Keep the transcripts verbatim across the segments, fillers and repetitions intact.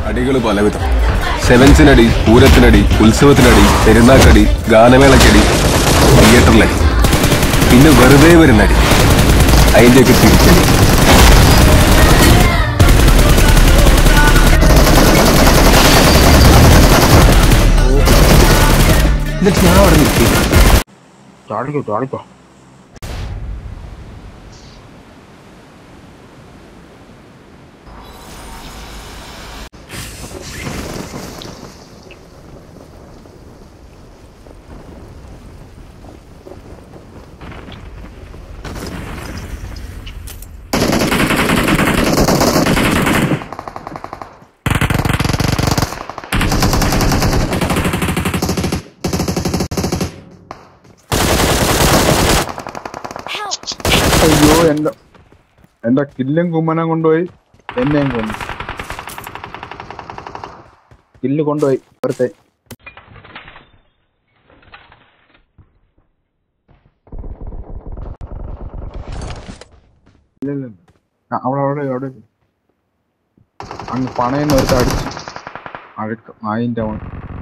അടികൾ പലവിധം. സെവൻസിനടി, പൂരത്തിനടി, ഉത്സവത്തിനടി, പെരുന്നാക്കടി, ഗാനമേളക്കടി, തിയേറ്ററിലടി, പിന്നെ വെറുതെ വരുന്നടി, അതിന്റെയൊക്കെ തിരിച്ചടി. എന്നിട്ട് ഞാൻ അവിടെ നിൽക്കില്ല. ചാടിക്കോ ചാടിക്കോ. അയ്യോ, എന്റെ എന്റെ കില്ലും കുമ്മനം കൊണ്ടുപോയി, എന്നെയും കൊണ്ടു. കില്ല് കൊണ്ടുപോയി വെറുതെ. ഇല്ല അവിടെ അവിടെ അവിടെ അങ്ങ് പണയെന്ന് ഒരുത്ത അടിച്ചു അഴുക്ക് നായിന്റെ അവൻ.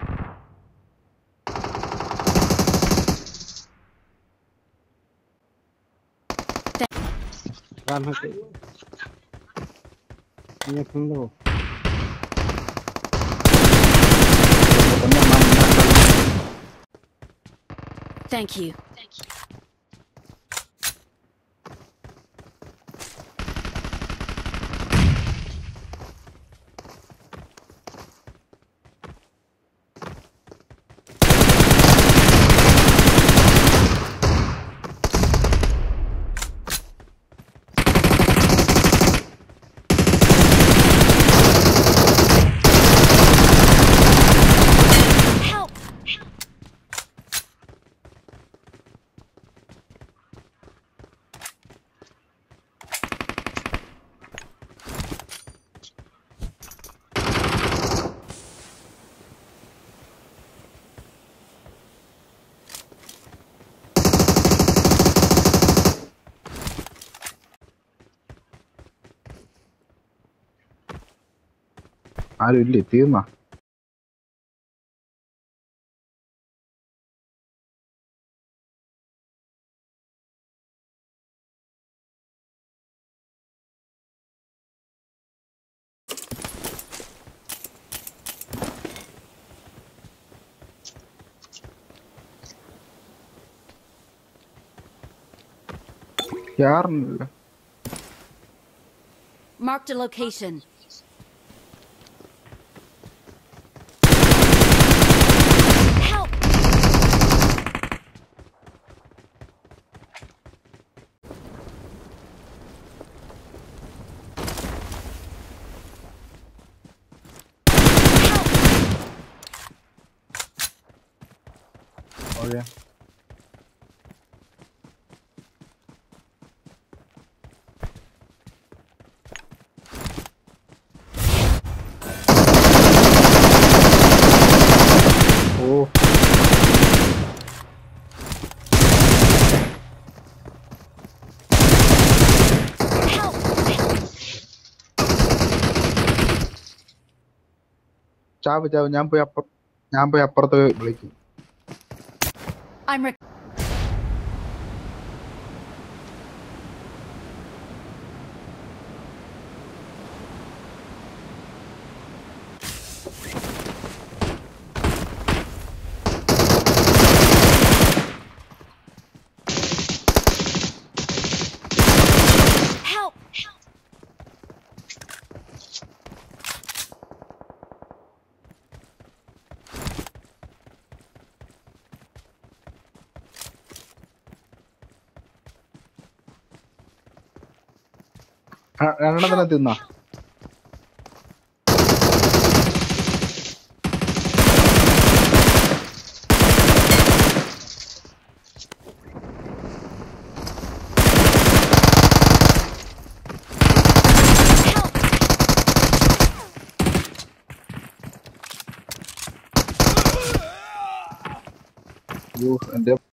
Thank you. Thank you. ആരും ഇല്ലേ? തീർന്നാ? യാറില്ല. Marked a location. ഓക്കെ. ഓ ചാവ് ചാവ്. ഞാൻ പോയി അപ്പുറം ഞാൻ പോയി അപ്പുറത്ത് വിളിക്കും. I'm rec- Help! രണ്ടെണ്ണത്തിനെ തിന്നാ. എന്റെ